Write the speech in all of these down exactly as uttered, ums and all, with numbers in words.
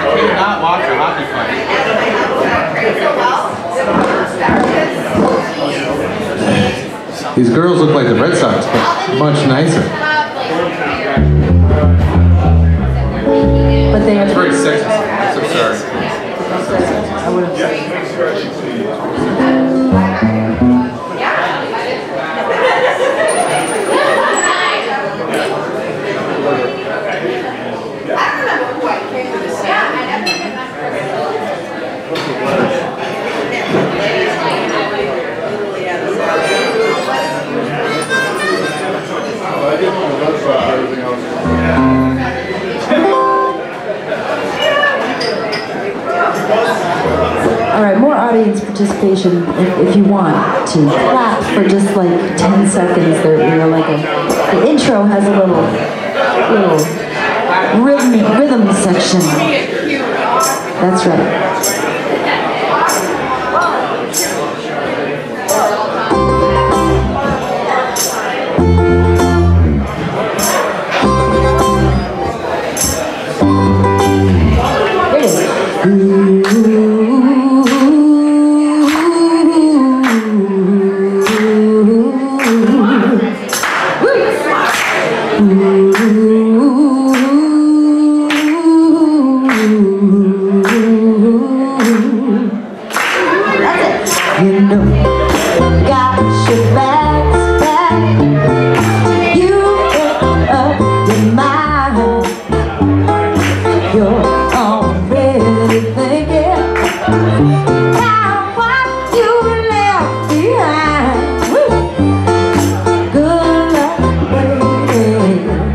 cannot watch a hockey fight. These girls look like the Red Sox, but much nicer. But they That's very sexist. I'm so sorry. I would have said. All right, more audience participation if, if you want to. Clap for just like ten seconds. There, you know, like a, the intro has a little, little rhythm, rhythm section. That's right. You know, got your bags back. You pick up your mind. You're already thinking about what you left behind. Woo. Good luck, baby.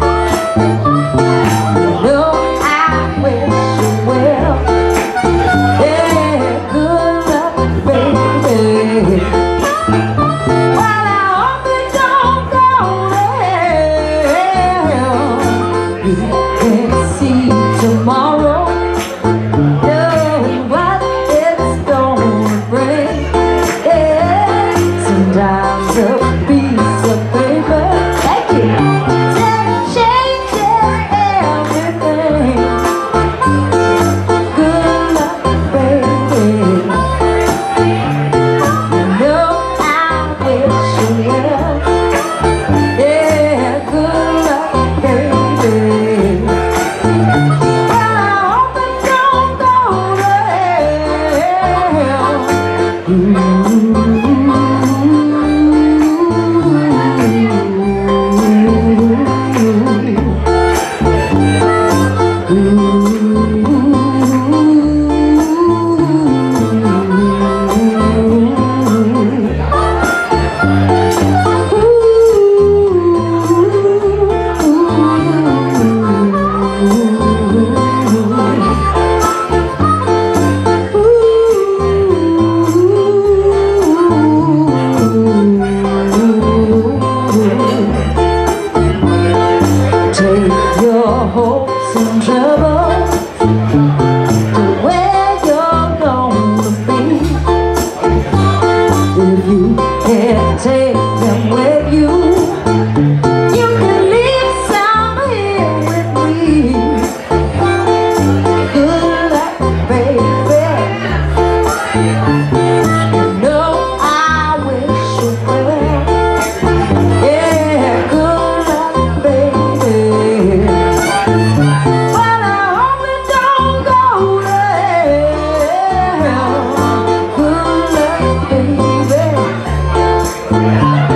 No, I wish you well. Yeah, good luck, baby. Well, I hope it don't go to hell. You can't see tomorrow. Know what it's gonna bring. Yeah, sometimes a piece of paper, thank you, that changes everything. Good luck, baby. No, I wish you well. Yeah, good luck, baby. Well, I hope it don't go to hell. Take your hopes and troubles to where you're gonna be. If you can't take them with you, you can leave some here with me. Good luck, baby. You know I wish you well. Yeah, good luck, baby. Well, I hope it don't go to hell. Good luck, baby.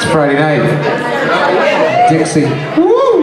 Friday night. Dixie. Woo!